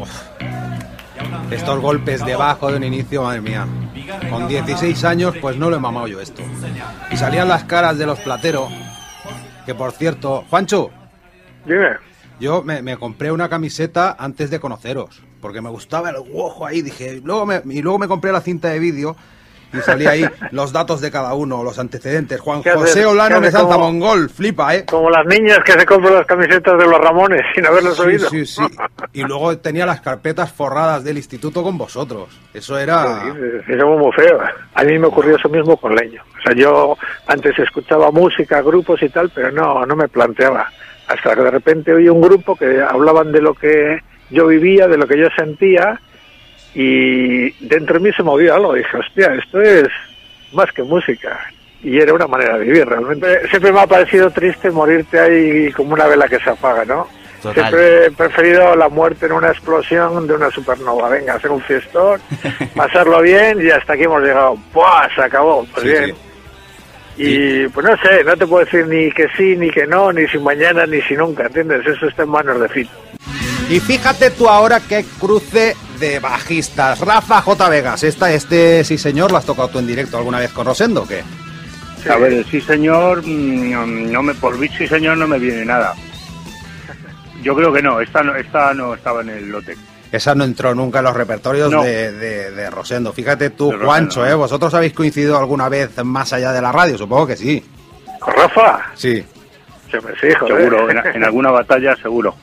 Estos golpes debajo de un inicio, madre mía. Con 16 años, pues no lo he mamado yo esto. Y salían las caras de los Platero, que por cierto... Juancho, Dime. yo me compré una camiseta antes de conoceros, porque me gustaba el guojo ahí, dije... luego me compré la cinta de vídeo y salía ahí los datos de cada uno, los antecedentes. Juan José Olano Mesanza Mongol, flipa, ¿eh? Como las niñas que se compran las camisetas de los Ramones sin haberlos oído. Sí. Y luego tenía las carpetas forradas del instituto con vosotros. Eso era... Eso fue muy feo. A mí me ocurrió eso mismo con Leño. O sea, yo antes escuchaba música, grupos y tal, pero no me planteaba. Hasta que de repente oí un grupo que hablaban de lo que yo vivía, de lo que yo sentía, y dentro de mí se movió algo. Dije, hostia, esto es más que música. Y era una manera de vivir, realmente. Siempre me ha parecido triste morirte ahí como una vela que se apaga, ¿no? Total. Siempre he preferido la muerte en una explosión de una supernova. Venga, hacer un fiestón, pasarlo bien y hasta aquí hemos llegado. ¡Buah! Se acabó. Pues Sí, bien. Y pues no sé, no te puedo decir ni que sí, ni que no, ni si mañana, ni si nunca, ¿entiendes? Eso está en manos de Fito. Y fíjate tú ahora qué cruce de bajistas. Rafa J. Vegas, sí señor, ¿lo has tocado tú en directo alguna vez con Rosendo o qué? Sí. A ver, sí señor, por sí señor no me viene nada. Yo creo que no, esta no estaba en el lote. Esa no entró nunca en los repertorios No. de Rosendo. Fíjate tú, De Juancho, Rosendo, ¿no? ¿Vosotros habéis coincidido alguna vez más allá de la radio? Supongo que sí. ¿Con Rafa? Sí. Siempre sí, joder. Seguro, en alguna batalla seguro.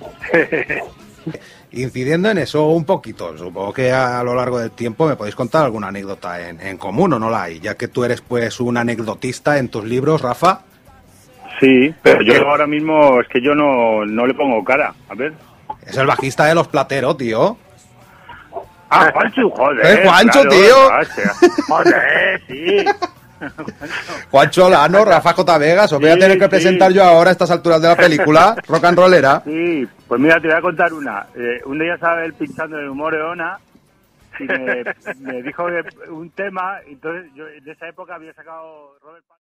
Incidiendo en eso un poquito, supongo que a lo largo del tiempo me podéis contar alguna anécdota en común, ¿o no la hay? Ya que tú eres pues un anecdotista en tus libros, Rafa. Sí, pero yo ahora mismo es que yo no le pongo cara. A ver. Es el bajista de Los Platero, tío. Ah, Juancho, joder. Juancho, claro, tío. Joder, sí. Juancho Olano, Rafa J. Vegas, os voy a Sí, tener que sí. presentar yo ahora a estas alturas de la película, rock and rollera. Sí, pues mira, te voy a contar una. Un día estaba él pinchando en el Humor Eona y me dijo un tema, entonces yo en esa época había sacado Robert